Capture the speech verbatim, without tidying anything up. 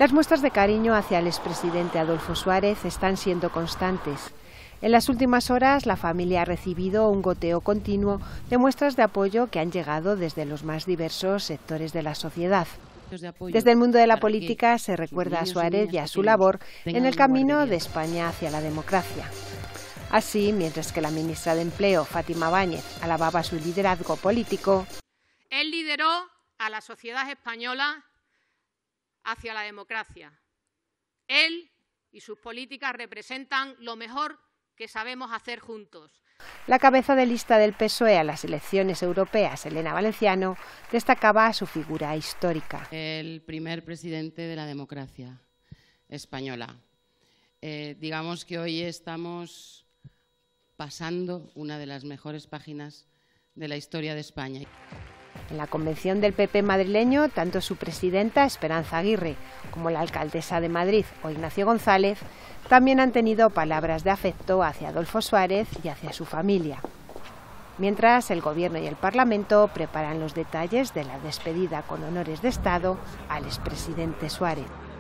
Las muestras de cariño hacia el expresidente Adolfo Suárez están siendo constantes. En las últimas horas, la familia ha recibido un goteo continuo de muestras de apoyo que han llegado desde los más diversos sectores de la sociedad. Desde el mundo de la política se recuerda a Suárez y a su labor en el camino de España hacia la democracia. Así, mientras que la ministra de Empleo, Fátima Báñez, alababa su liderazgo político, él lideró a la sociedad española hacia la democracia. Él y sus políticas representan lo mejor que sabemos hacer juntos. La cabeza de lista del P S O E a las elecciones europeas, Elena Valenciano, destacaba su figura histórica. El primer presidente de la democracia española. Eh, digamos que hoy estamos pasando una de las mejores páginas de la historia de España. En la convención del P P madrileño, tanto su presidenta, Esperanza Aguirre, como la alcaldesa de Madrid, o Ignacio González, también han tenido palabras de afecto hacia Adolfo Suárez y hacia su familia. Mientras, el Gobierno y el Parlamento preparan los detalles de la despedida con honores de Estado al expresidente Suárez.